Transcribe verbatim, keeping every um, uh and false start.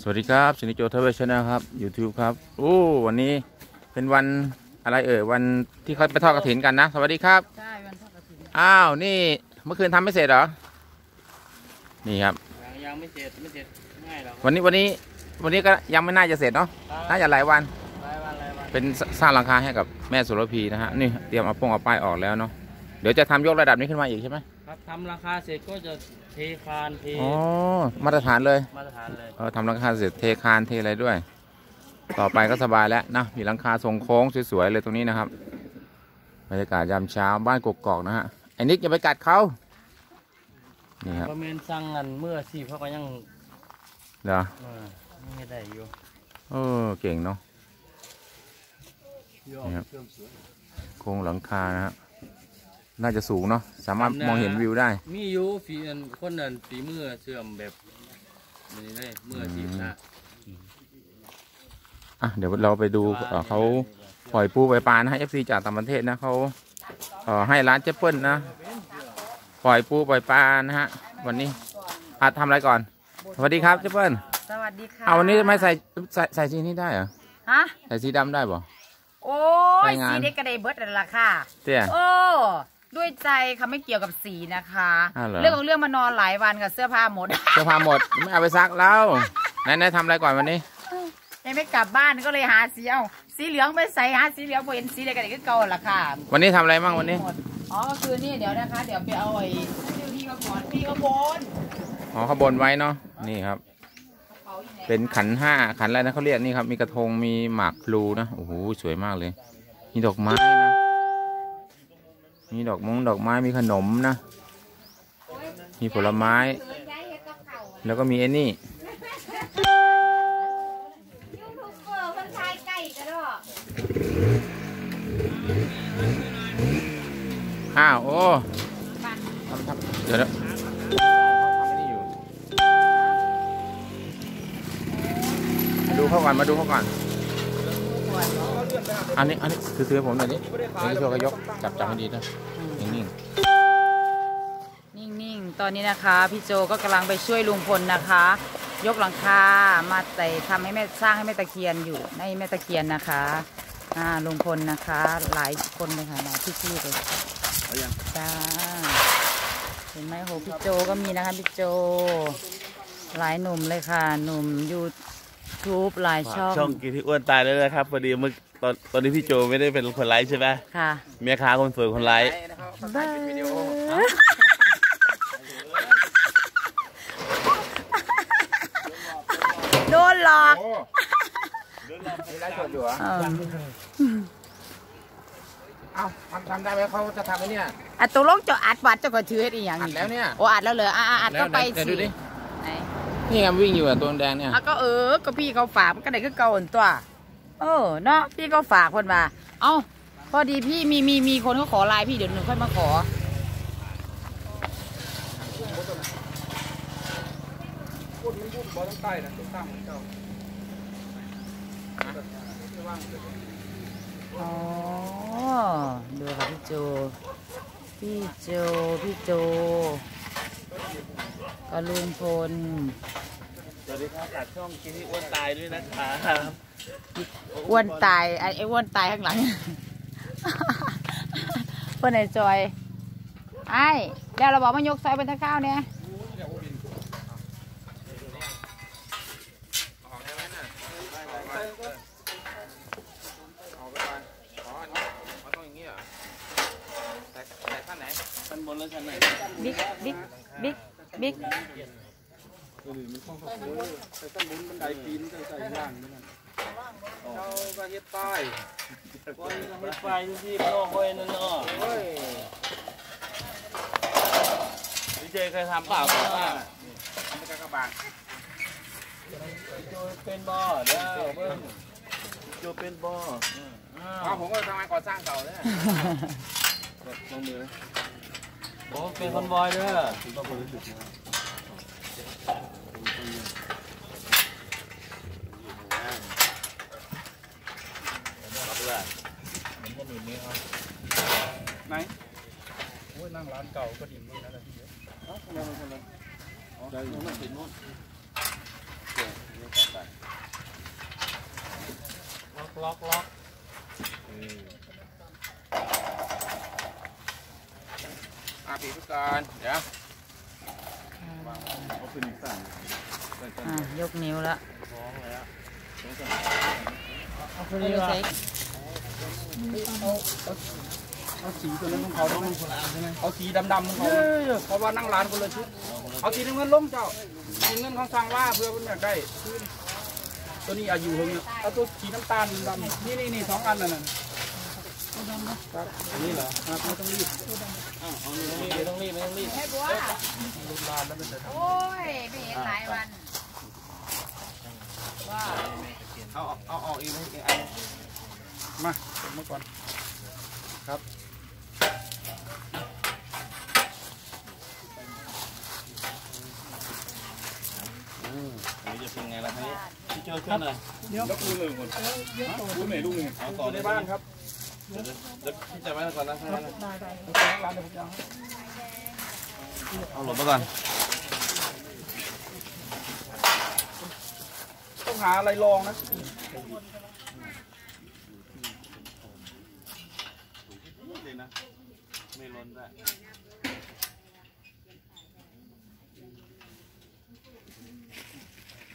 สวัสดีครับชินิโจทเวชนะครับ YouTube ครับโอ้วันนี้เป็นวันอะไรเอ่ยวันที่เขาไปทอดกฐินกันนะสวัสดีครับใช่วันทอดกฐินอ้าวนี่เมื่อคืนทำไม่เสร็จเหรอนี่ครับยังไม่เสร็จไม่เสร็จง่ายหรอกวันนี้วันนี้วันนี้ก็ยังไม่น่าจะเสร็จเนาะน่าจะหลายวันเป็นสร้างหลังคาให้กับแม่สุรพีนะฮะนี่เตรียมเอาป้องเอาป้ายออกแล้วเนาะเดี๋ยวจะทำยกระดับนี้ขึ้นมาอีกใช่ไหมครับทำราคาเสร็จก็จะเทคานเทอ๋อมาตรฐานเลยมาตรฐานเลยเออทำหลังคาเสร็จเทคานเทอะไรด้วย ต่อไปก็สบายแล้วนะมีหลังคาทรงโค้งสวยๆเลยตรงนี้นะครับบรรยากาศยามเช้าบ้านกกอกนะฮะไอ้นิกอย่าไปกัดเขานี่ครับก็เมนสั่งกันเมื่อสิเขาก็ยังเหรอไม่ได้อยู่เออเก่งเนาะนี่ครับโครงหลังคานะฮะน่าจะสูงเนาะสามารถมองเห็นวิวได้มีอยู่ฝีคนนั้นฝีมือเสื่อมแบบนี้เลยเมื่อสินะอ่ะเดี๋ยวเราไปดูเขาปล่อยปูปล่อยปลานะให้ เอฟ ซี จากต่างประเทศนะเขาเอ่อให้ร้านเจเปิลนะปล่อยปูปล่อยปลานะฮะวันนี้อาทำอะไรก่อนสวัสดีครับเจเปิลสวัสดีค่ะเอาวันนี้ไม่ใส่ใส่ใส่สีนี้ได้เหรอฮะใส่สีดำได้ป่ะโอ้ยสีเด็กกระเดยเบิร์ดนั่นแหละค่ะเตี้ยโอ้ด้วยใจค่ะไม่เกี่ยวกับสีนะคะเรื่องของเรื่องมานอนหลายวันกับเสื้อผ้าหมดเสื้อผ้าหมดไม่เอาไปซักแล้วไหนไหนทำอะไรก่อนวันนี้ยังไม่กลับบ้านก็เลยหาสีเอาสีเหลืองไปใส่หาสีเหลืองพอเห็นสีเด็กกระเดยก็เก่าละค่ะวันนี้ทำอะไรบ้างวันนี้อ๋อก็คือนี่เดี๋ยวนะคะเดี๋ยวไปเอาไอ้พี่เขาก่อนพี่เขาบนอ๋อเขาบนไว้เนาะนี่ครับเป็นขันห้าขันอะไรนะเขาเรียกนี่ครับมีกระทงมีหมากพลูนะโอ้โหสวยมากเลยมีดอกไม้นะมีดอกมงดอกไม้มีขนมนะมีผลไม้แล้วก็มีไอ้นี่อ้าวโอ้ทำทำเดี๋ยวนะมาดูเขาก่อนมาดูเขาก่อนอันนี้อันนี้คือซื้อผมหน่อยดิอันนี้โชว์ก็ยกจับจับให้ดีนะนิ่งนิ่งนิ่งๆตอนนี้นะคะพี่โจก็กำลังไปช่วยลุงพลนะคะยกหลังคามาใส่ทำให้แม่สร้างให้แม่ตะเคียนอยู่ในแม่ตะเคียนนะคะอ่าลุงพลนะคะหลายคนเลยค่ะหลายพี่ๆเลยจ้าเห็นไหมโหพี่โจก็มีนะคะพี่โจหลายหนุ่มเลยค่ะหนุ่มยูทูบหลายช่องช่องกินที่อ้วนตายแล้วนะครับพอดีเมื่อตอนตอนนี้พี่โจไม่ได้เป็นคนไลฟ์ใช่ไหมค่ะเมียค้าคนสวยคนไลฟ์โดนหลอกไลฟ์สดอยู่เหรอเอาทำทำได้ไหมเขาจะทำไหมเนี่ยอัดตัวลงจะอัดวัดจะก็ถืออีกอย่างอัดแล้วเนี่ยโอ้อัดแล้วเหรออ่ะอัดก็ไปสินี่ไงวิ่งอยู่อ่ะตัวแดงเนี่ยก็เออก็พี่เขาฝากก็ได้ก็เก่าตัวเออเนาะพี่เขาฝากคนมาเอ้าพอดีพี่มีมีมีคนเขาขอไลน์พี่เดี๋ยวหนูค่อยมาขอพูดมันพูดบอต้องใต้นะต้องตั้งเจ้าอ๋อดูค่ะพี่โจพี่โจพี่โจก็ลุงพลสวัสดีครับจากช่องกินที่อ้วนตายด้วยนะครับอ้วนตายไอ้อ้วนตายข้างหลังเพื่อนไอ้จอยไอ้เดี๋ยวเราบอกมายกซอยบนตะข้าวเนี่ยชั้นบนแล้วชั้นไหนบิ๊กบิ๊กบิ๊กบิ๊กใส่ชั้นบนบันไดปีนใส่ใส่ย่างนี่นะเราก็เฮ็ดป้ายก็เฮ็ดป้ายที่โลกไว้นั่นเนาะพี่เจเคยทำเปล่าครับว่าทำเป็นกระบะโจเป็นบ่อเด้อเบิ้งโจเป็นบ่ออ๋อผมก็ทำงานก่อสร้างเก่าเนี่ยลงมือผมเป็นคนบอยเด้อต้องคนรู้สึกนะไหนโอ้ยนั่งร้านเก่าก็ดีนี่นะพี่เอ้าทำไมมันคนละอ๋อได้ยังไม่ติดโน้นล็อกล็อกล็อกอาปีกก่อนเดี๋ยวเอาขึ้นอีกสั่นอ่ะยกนิ้วละท้องเลยอ่ะเอาไปเลยว่าเอาสีตัวนั้นของเขาต้องคนละอันใช่ไหมเอาสีดำๆของเขาเพราะว่านั่งร้านคนละชุดเอาสีน้ำเงินลงเจ้าสีเงินของสั่งว่าเพื่อมันอยากได้ตัวนี้อายุเท่านี้เอาตัวสีน้ำตาลดำนี่นี่นี่สองอันนั่นน่ะครับอันนี้เหรอครับไม่ต้องรีบอ้าวไม่ต้องรีบไม่ต้องรีบไม่ต้องรีบให้บัวลูกลานแล้วมันจะทำโอ้ยไม่เห็นหลายวันว่าเอาเอาออกอีกอีกอันมาเมื่อก่อนครับอืมอันนี้จะเป็นไงล่ะครับพี่เจอขึ้นเลยยกมือเลยหมดลูกไหนลูกหนึ่งเอาต่อในบ้านครับเดี๋ยวพี่จะไว้ก่อนนะได้ได้ได้ร้านเดี๋ยวผมจะเอาหลบมาก่อนต้องหาอะไรรองนะเลยนะไม่ล้นได้